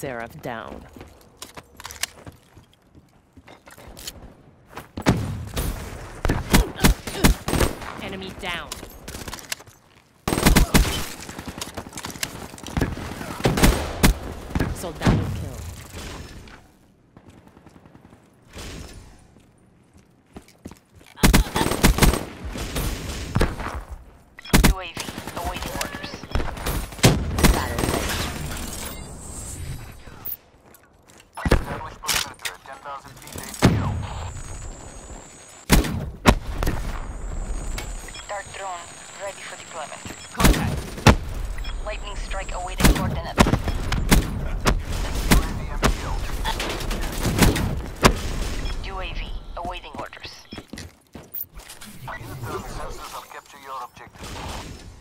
Seraph down. Enemy down. Soldado kill. UAV awaiting orders. Established perimeter at 10,000 feet ATO. Dart drone ready for deployment. Contact. Lightning strike awaiting coordinates. Securing the MPO. UAV awaiting orders. Unit 30 sensors will capture your objective.